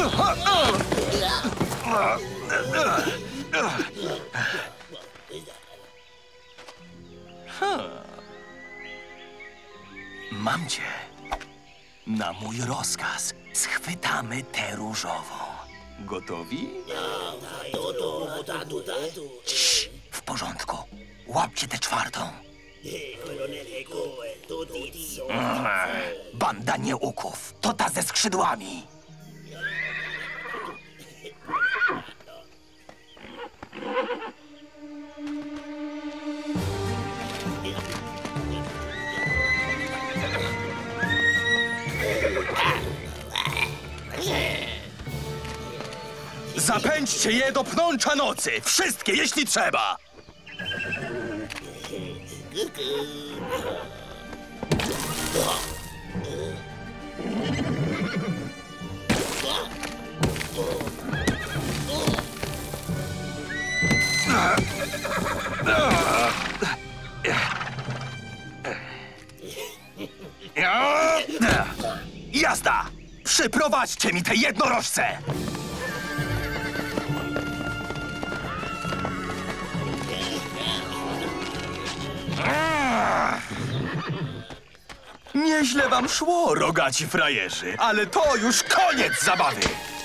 Mam cię. Na mój rozkaz schwytamy tę różową. Gotowi? Cii, w porządku. Łapcie tę czwartą. Banda nieuków. To ta ze skrzydłami. Zapędźcie je do pnącza nocy! Wszystkie, jeśli trzeba! Jazda! Przyprowadźcie mi te jednorożce! Nieźle wam szło, rogaci frajerzy, ale to już koniec zabawy!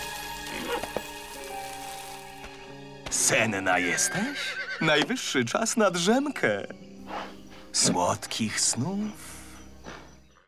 Senna jesteś? Najwyższy czas na drzemkę. Słodkich snów.